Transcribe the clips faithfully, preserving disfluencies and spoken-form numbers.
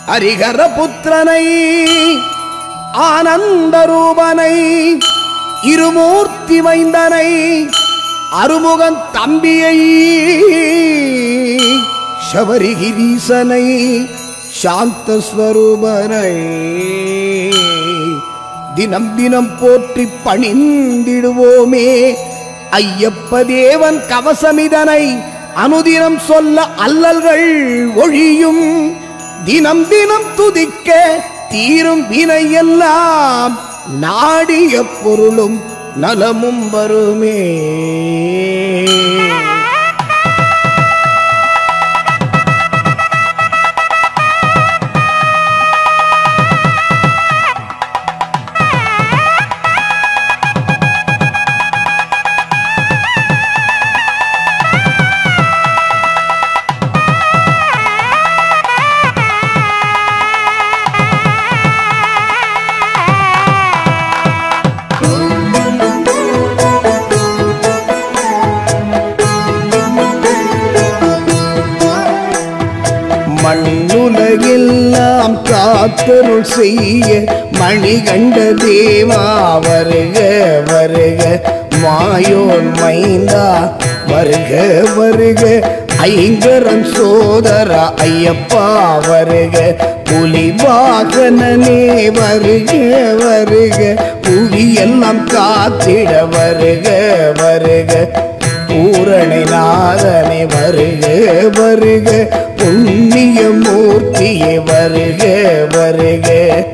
ஹரிஹர புத்திரனை ஆனந்த ரூபனை இருமூர்த்தி மைந்தனை அருமுகன் தம்பியை சபரிகிரீசனை சாந்தஸ்வரூபனை தினம் தினம் போற்றி பணிந்திடுவோமே. ஐயப்ப தேவன் கவசமிதனை அனுதினம் சொல்ல அல்லல்கள் ஒழியும். தினம் தினம் துதிக்க தீரும் வினையெல்லாம் நாடிய பொருளும் நலமும் வருமே. மண்ணுலகெல்லாம் காத்தருள் செய்ய மணிகண்ட தேவா வருக வருக. மாயோன் மைந்தா வருக வருக. ஐங்கரன் சோதரா ஐயப்பா வருக. புலி வாகனனே வருக வருக. புவியெல்லாம் காத்திட வருக வருக. பூரணை நாதனை வருக வருக. புண்ணிய மூர்த்தியே வருக வருக.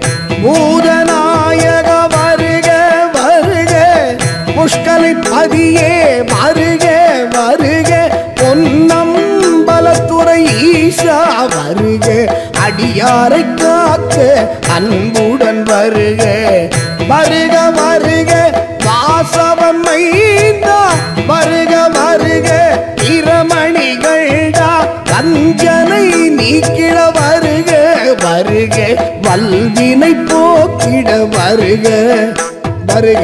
பூதநாயக வருக வருக. புஷ்கலை பதியே வருக வருக. பொன்னம்பலத்துறை ஈசா வருக. அடியாரை காக்க அன்புடன் வருக வருக வருக. வாசவன் மைந்தா வருக வருக. இரமணிகள்டா கஞ்சனை நீக்கிட வருக வருக. வல்வினை போக்கிட வருக வருக.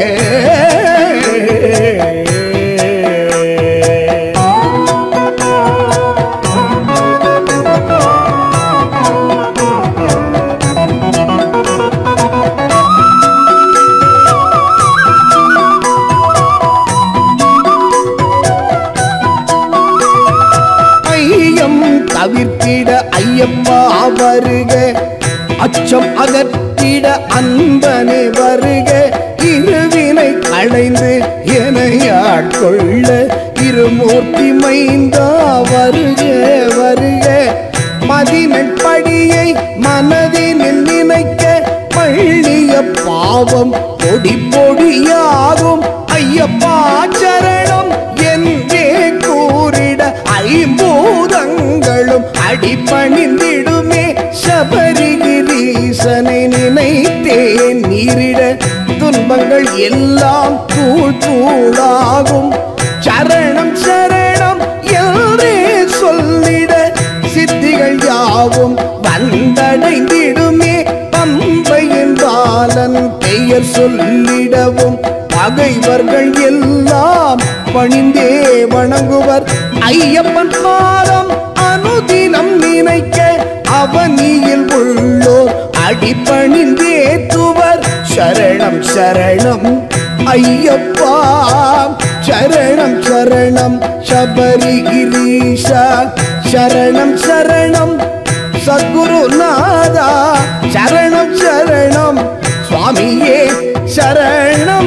தவிர்த்திட ஐயப்பா வருக. அச்சம் அகற்றிட அன்பனே வருக. இருவினை களைந்து எனையாட்கொள்ள இருமூர்த்தி மைந்தா வருக வருக. மதினப்படியை மனதினில் நினைக்க பள்ளிய பாவம் பொடி பொடியாகும். ஐயப்பா சரணம் என்றே கூறிட ஐம்பூதங்களும் அடிபணிந்திடுமே. சபரிகிரீசனை நினைத்தேன் நீரிட துன்பங்கள் எல்லாம் தூள் தூளாகும். சரணம் சரணம் என்றே சொல்லிட சித்திகள் யாவும் வந்தடைந்திடுமே. பம்பையின் பாலன் பெயர் சொல்லிடவும் பகைவர்கள் எல்லாம் பணிந்தே வணங்குவர். ஐயப்பன் பாதம் அனுதினம் நினைக்க அவனியில் உள்ளோர் அடிபணிந்தேத்துவர். சரணம் சரணம் ஐயப்பா. சரணம் சரணம் சபரிகிரீஷா. சரணம் சரணம் சத்குருநாதா. சரணம் சரணம் சுவாமியே சரணம்.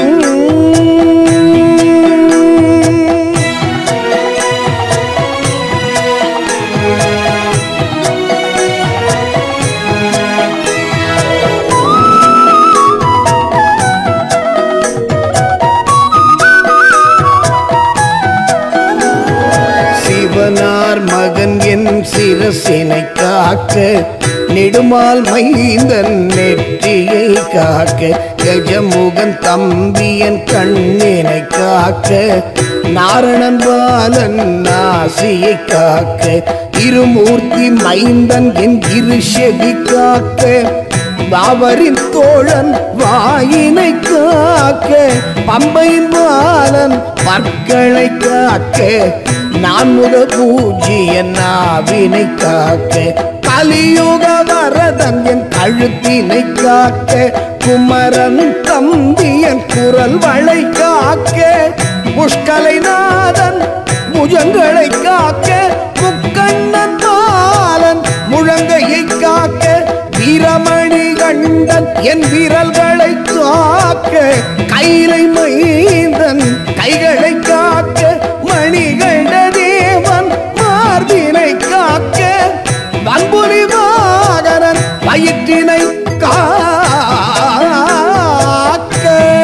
சிவனார் மகன் என் சிரசினை காக்க நெடுமால் மைந்தன் நெற்றியை காக்க. கஜமுகன் தம்பியன் கண்ணினை காக்க. நாரணன் பாலன் நாசியை காக்க. இருமூர்த்தி மைந்தன் என் இருஷெவி காக்க. பாவரின் தோழன் வாயினை காக்க. பம்பையின் பாலன் பற்களை காக்க. நான் முத பூஜ்ய நாவினை காக்க. கலியுக வரதன் என் கழுத்தினை காக்க, குமரன் தம்பி என் குரல் வளை காக்க, புஷ்கலை நாதன் புஜங்களை காக்க, முக்கண்ணன் பாலன் முழங்கையை காக்க, வீரமணி கண்டன் என் விரல்களை காக்க, கைலை மைந்தன் கைகளை காக்க, மணிகண்ட தேவன் மார்பினை காக்க, வன்புலி வாகனன் வயிற்றினை காக்க.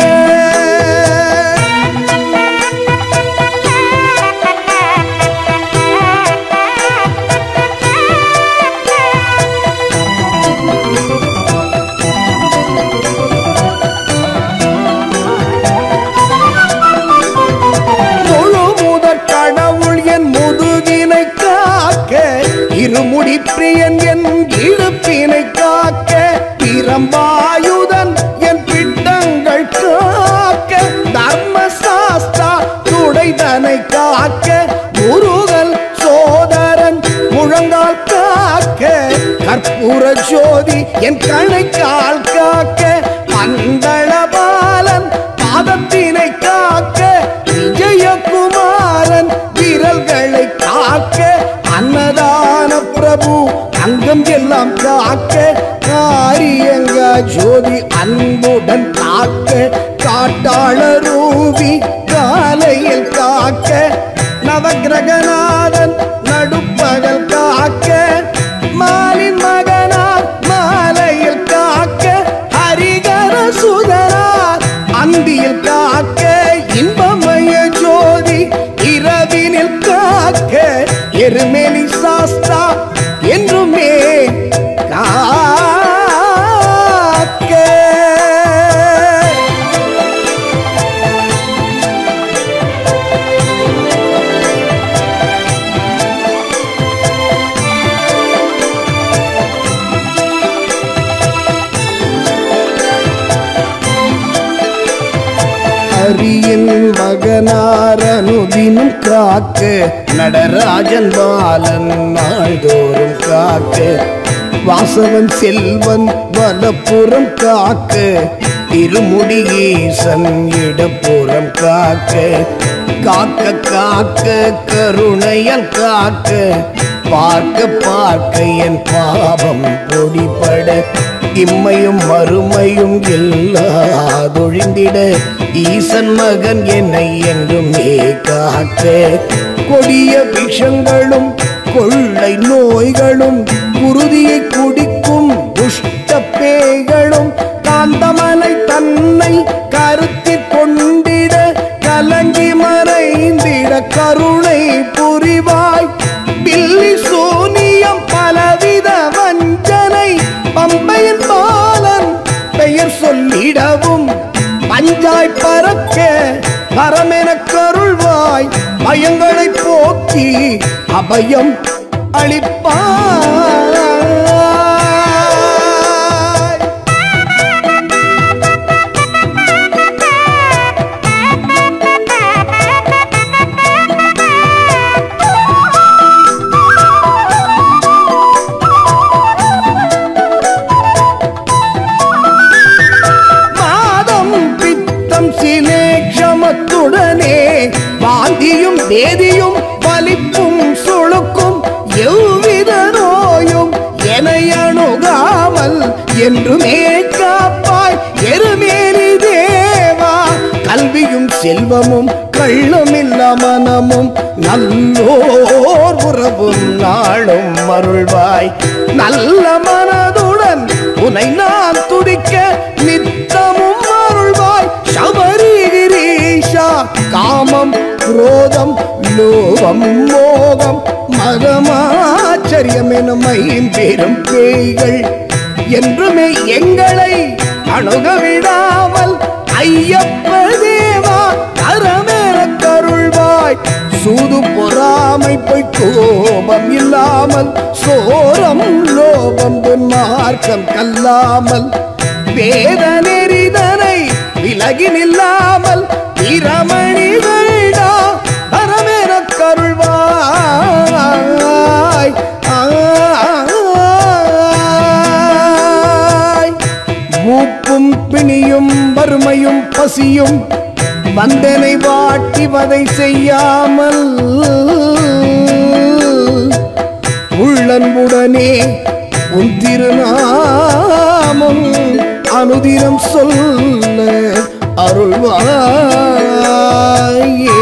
இருமுடி பிரியன் என் இடுப்பினை காக்க, பிரம்பாயுதன் என் பிட்டங்கள் காக்க, தர்மசாஸ்தா துடைதனை காக்க, முருகல் சோதரன் முழங்கால் காக்க, கற்பூர ஜோதி என் கணைக்கால் காக்க, மண்டலபாலன் பாதத்தினை காக்க, விஜயகுமாரன் விரல்களை காக்க, அன்னதான பிரபு அங்கம் எல்லாம் காக்க, காரியங்க ஜோதி அன்புடன் காக்க, காட்டாள ரூபி காலையில் காக்க, நவகிரகநாதன் நடுப்பகல் காக்க, மாலின் மகனார் மாலையில் காக்க, ஹரிகர சுதனார் அந்தியில் காக்க, இன்பமய ஜோதி இரவினில் காக்க, எருமேலி சாஸ்தா என்றுமே காக்க. ஹரியின் மகனார் அனுதினம் காக்க, நடராஜன் பாலன் நாள்தோறும் காக்க, வாசவன் செல்வன் வலப்புறம் காக்க, திருமுடியேசன் இடப்புறம் காக்க, காக்க காக்க கருணையல் காக்க, பார்க்க பார்க்க என் பாவம் பொடிபட, இம்மையும் மறுமையும் எல்லாதொழிந்திட, ஈசன் மகன் என்னை என்றுமே காக்க, கொடிய விஷங்களும் கொள்ளை நோய்களும் குருதியை குடிக்கும் துஷ்ட பேய்களும் காந்தமலை தன்னை கருத்தில் கொண்டிட, கலங்கி மறைந்திட கருணை புரிவாய், பில்லி சூனியம் பலவித வஞ்சனை, பம்பையின் பாலன் பெயர் சொல்லிடவும் பஞ்சாய் பறக்க, பரமென கருள்வாய், பயங்களை போக்கி அபயம் அளிப்பாய். சிலேக்ஷமத்துடனே வாந்தியும் வேதியும் வலிப்பும் சுழுக்கும், எவ்வித நோயும் என்னை அணுகாமல் என்றுமே காப்பாய், எருமேலி தேவா. கல்வியும் செல்வமும் கள்ளமில்ல மனமும் நல்லோர் உறவும் நாளும் அருள்வாய், நல்ல மனதுடன் உனை நான் துடிக்க நித்தமும் அருள்வாய், சபரிகிரீஷா. காமம் குரோதம் லோகம் மோகம் மதமாச்சரியம் என மைம்பெரும் பேய்கள் என்றுமே எங்களை அணுக விடாமல் ஐயப்ப தேவா அறமேற கருள்வாய். சூது பொறாமை போய் கோபம் இல்லாமல் சோரம் லோகம் மார்க்கம் கல்லாமல் வேத நெறிதனை விலகி நில்லாமல் இரமணிகளா அறமேற கருள்வாய். ஆ பசியும் வந்தனை வாட்டி வதை செய்யாமல் உள்ளன்புடனே உன் திருநாமம் அனுதினம் சொல்ல அருள்வாயே.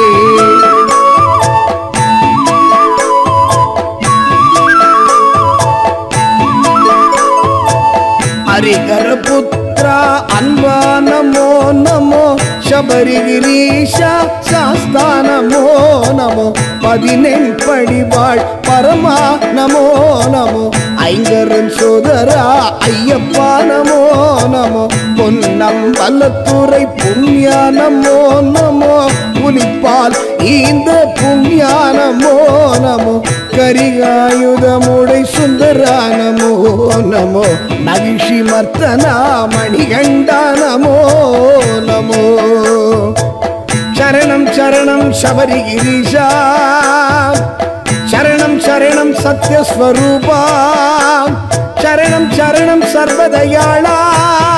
ஹரிகர புத்ரா அன்பா நமோ நமோ சபரிகிரீஷா சாஸ்தா நமோ நமோ பதினெண் படிவாள் பரமா நமோ நமோ ஐங்கரன் சோதரா ஐயப்பா நமோ நமோ பொன்னம் வல்லத்துறை புண்ணியா நமோ நமோ புலிப்பால் இந்த புண்ணியா நமோ நமோ கரிகாயுதமுடை சுந்தரா நமோ நமோ நகிஷி மர்த்தனா மணிகண்டா நமோ நமோ சரணம் சரணம் சபரிகிரீஷா சரணம் சரணம் சத்யஸ்வரூபா சரணம் சரணம் சர்வதயாளா